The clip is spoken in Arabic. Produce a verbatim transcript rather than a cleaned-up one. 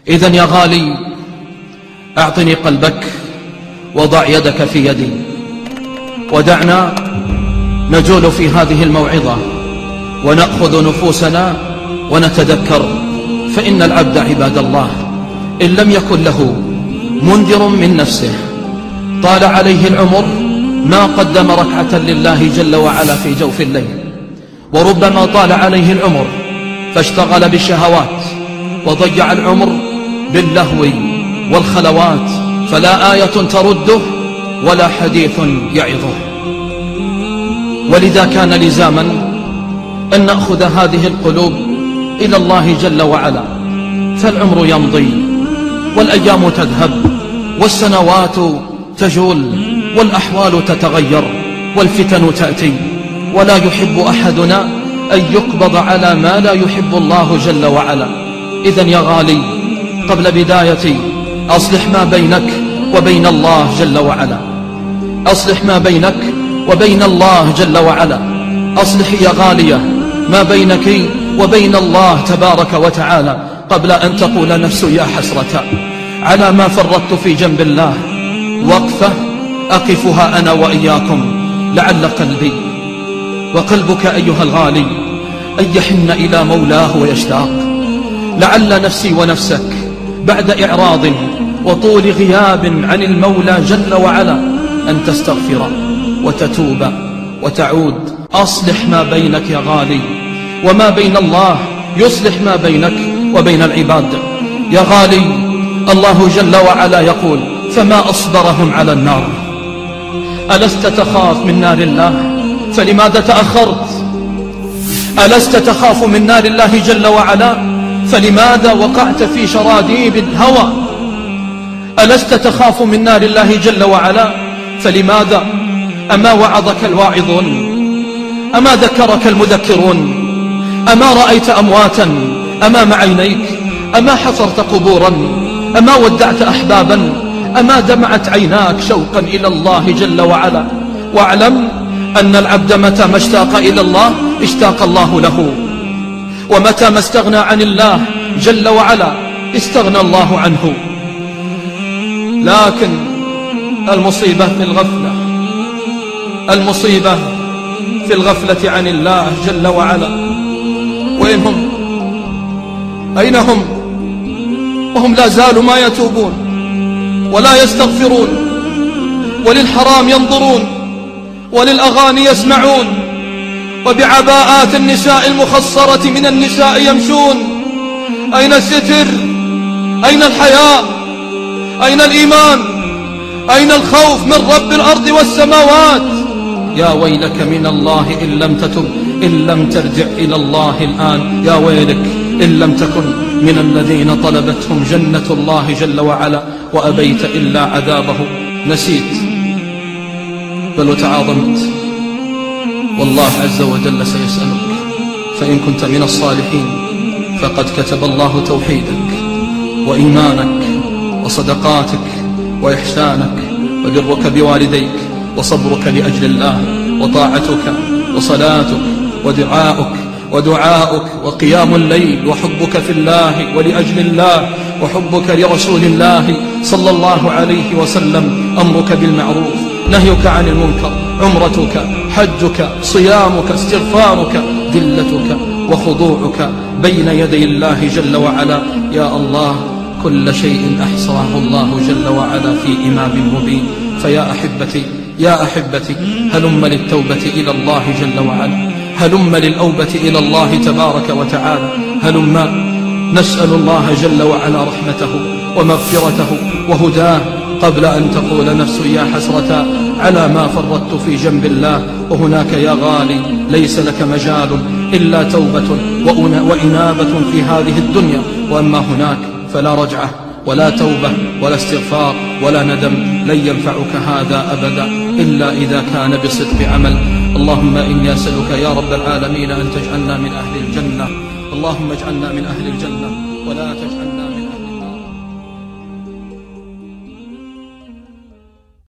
إذن يا غالي أعطني قلبك وضع يدك في يدي، ودعنا نجول في هذه الموعظة ونأخذ نفوسنا ونتذكر، فإن العبد عباد الله إن لم يكن له منذر من نفسه طال عليه العمر ما قدم ركعة لله جل وعلا في جوف الليل، وربما طال عليه العمر فاشتغل بالشهوات وضيع العمر باللهو والخلوات، فلا آية ترده ولا حديث يعظه. ولذا كان لزاما أن نأخذ هذه القلوب إلى الله جل وعلا، فالعمر يمضي والأيام تذهب والسنوات تجول والأحوال تتغير والفتن تأتي، ولا يحب أحدنا أن يقبض على ما لا يحب الله جل وعلا. إذن يا غالي قبل بداية أصلح ما بينك وبين الله جل وعلا، أصلح ما بينك وبين الله جل وعلا، أصلح يا غالية ما بينك وبين الله تبارك وتعالى قبل أن تقول نفس يا حسرة على ما فرطت في جنب الله. وقفة أقفها أنا وإياكم لعل قلبي وقلبك أيها الغالي أن يحن إلى مولاه ويشتاق، لعل نفسي ونفسك بعد إعراض وطول غياب عن المولى جل وعلا أن تستغفر وتتوب وتعود. أصلح ما بينك يا غالي، وما بين الله يصلح ما بينك وبين العباد. يا غالي الله جل وعلا يقول فما أصبرهم على النار. ألست تخاف من نار الله فلماذا تأخرت؟ ألست تخاف من نار الله جل وعلا فلماذا وقعت في شراديب الهوى؟ ألست تخاف من نار الله جل وعلا فلماذا أما وعظك الواعظون؟ أما ذكرك المذكرون؟ أما رأيت أمواتا أمام عينيك؟ أما حصرت قبورا؟ أما ودعت أحبابا؟ أما دمعت عيناك شوقا إلى الله جل وعلا؟ واعلم أن العبد متى ما اشتاق إلى الله اشتاق الله له، ومتى ما استغنى عن الله جل وعلا استغنى الله عنه. لكن المصيبة في الغفلة، المصيبة في الغفلة عن الله جل وعلا. وين هم؟ أين هم؟ وهم لا زالوا ما يتوبون ولا يستغفرون، وللحرام ينظرون وللأغاني يسمعون، وبعباءات النساء المخصرة من النساء يمشون. أين الستر؟ أين الحياء؟ أين الإيمان؟ أين الخوف من رب الأرض والسماوات؟ يا ويلك من الله إن لم تتب، إن لم ترجع إلى الله الآن. يا ويلك إن لم تكن من الذين طلبتهم جنة الله جل وعلا وأبيت إلا عذابه. نسيت بل وتعاظمت، والله عز وجل سيسألك. فإن كنت من الصالحين فقد كتب الله توحيدك وإيمانك وصدقاتك وإحسانك وبرك بوالديك وصبرك لأجل الله وطاعتك وصلاتك ودعاؤك ودعاؤك وقيام الليل وحبك في الله ولأجل الله وحبك لرسول الله صلى الله عليه وسلم، أمرك بالمعروف نهيك عن المنكر، عمرتك حجك صيامك استغفارك ذلتك وخضوعك بين يدي الله جل وعلا. يا الله كل شيء أحصاه الله جل وعلا في إمام مبين. فيا أحبتي يا أحبتي هلم للتوبة إلى الله جل وعلا، هلم للأوبة إلى الله تبارك وتعالى، هلم نسأل الله جل وعلا رحمته ومغفرته وهداه قبل أن تقول نفس يا حسرة على ما فرطت في جنب الله. وهناك يا غالي ليس لك مجال إلا توبة وإنابة في هذه الدنيا، وأما هناك فلا رجعة ولا توبة ولا استغفار ولا ندم. لن ينفعك هذا أبدا إلا إذا كان بصدق عمل. اللهم إني أسألك يا رب العالمين أن تجعلنا من أهل الجنة، اللهم اجعلنا من أهل الجنة ولا تجعلنا